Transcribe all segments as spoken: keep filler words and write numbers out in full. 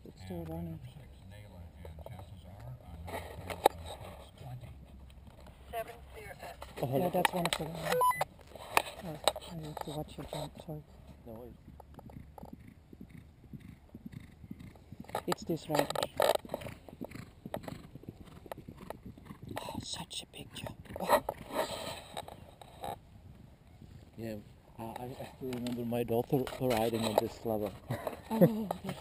It's still running. Oh, yeah, that's one of the ones. Oh, I have to watch your jump, sorry. No worries. It's this rider. Oh, such a big jump. Oh. Yeah, uh, I, I still remember my daughter riding on this level. Oh, that's...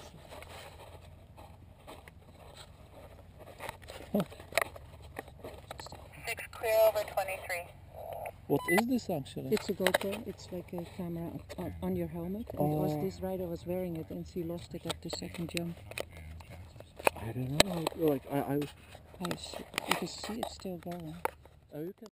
Six clear over twenty-three. What is this actually? It's a GoPro. It's like a camera on, on your helmet. And Oh. it was this rider was wearing it and she lost it at the second jump. I don't know. Like I, I, I see, you can see it's still going. oh, you can